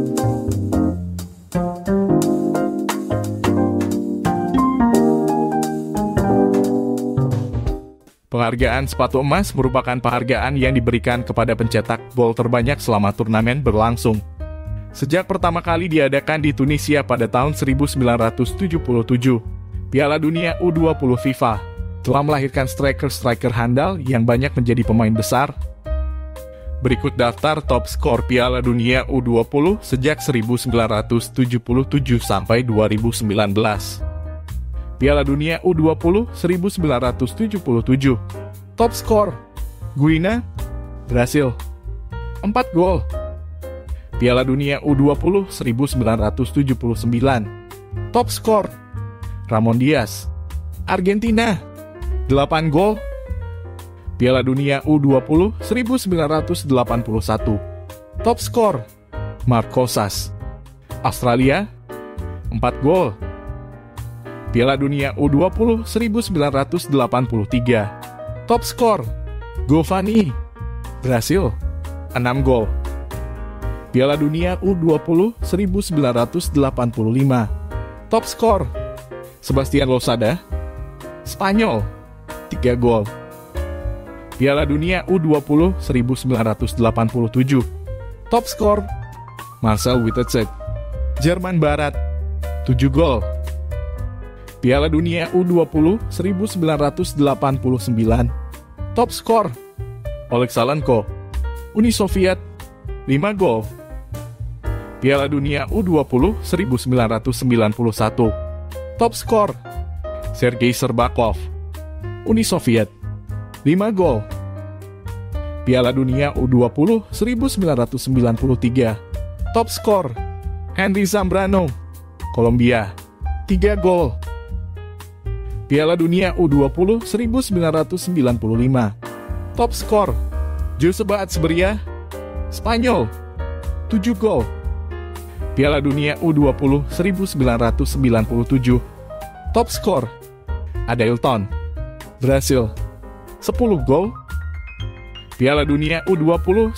Penghargaan sepatu emas merupakan penghargaan yang diberikan kepada pencetak gol terbanyak selama turnamen berlangsung. Sejak pertama kali diadakan di Tunisia pada tahun 1977, Piala Dunia U20 FIFA telah melahirkan striker-striker handal yang banyak menjadi pemain besar. Berikut daftar top skor Piala Dunia U20 sejak 1977 sampai 2019. Piala Dunia U20 1977. Top skor Guinea, Brasil, 4 gol. Piala Dunia U20 1979. Top skor Ramon Diaz, Argentina, 8 gol. Piala Dunia U20 1981. Top skor Marc Rosas, Australia, 4 gol. Piala Dunia U20 1983. Top skor Giovanni, Brasil, 6 gol. Piala Dunia U20 1985. Top skor Sebastian Losada, Spanyol, 3 gol. Piala Dunia U20 1987. Top skor Marcel Wittecek, Jerman Barat, 7 gol. Piala Dunia U20 1989. Top skor Oleg Salenko, Uni Soviet, 5 gol. Piala Dunia U20 1991. Top skor Sergei Serbakov, Uni Soviet, 5 gol. Piala Dunia U20 1993. Top skor Henry Zambrano, Kolombia, 3 gol. Piala Dunia U20 1995. Top skor Joseba Atzberria, Spanyol, 7 gol. Piala Dunia U20 1997. Top skor Adailton, Brasil, 10 gol. Piala Dunia U20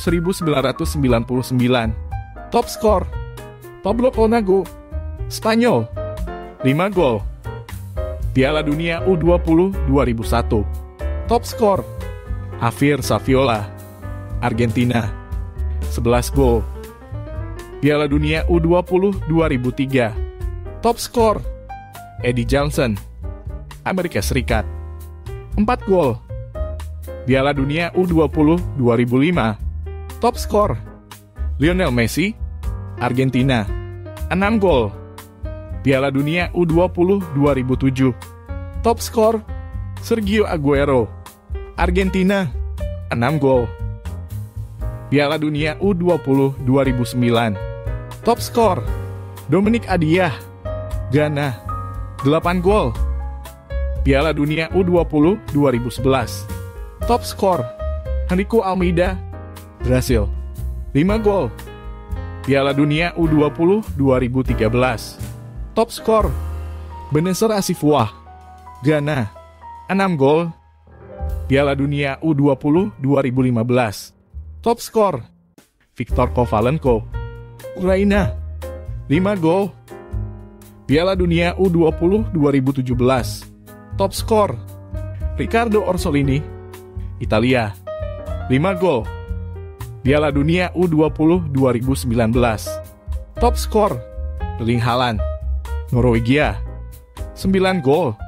1999. Top skor Pablo Conago, Spanyol, 5 gol. Piala Dunia U20 2001. Top skor Javier Saviola, Argentina, 11 gol. Piala Dunia U20 2003. Top skor Eddie Johnson, Amerika Serikat, 4 gol. Piala Dunia U20 2005. Top skor Lionel Messi, Argentina, 6 gol. Piala Dunia U20 2007. Top skor Sergio Aguero, Argentina, 6 gol. Piala Dunia U20 2009. Top skor Dominic Adiah, Ghana, 8 gol. Piala Dunia U20 2011. Top skor Henrique Almeida, Brasil, 5 gol. Piala Dunia U20 2013. Top skor Benesser Asifwah, Ghana, 6 gol. Piala Dunia U20 2015. Top skor Viktor Kovalenko, Ukraina, 5 gol. Piala Dunia U20 2017. Top skor Riccardo Orsolini, Italia, 5 gol. Piala Dunia U20 2019. Top skor Erling Haaland, Norwegia, 9 gol.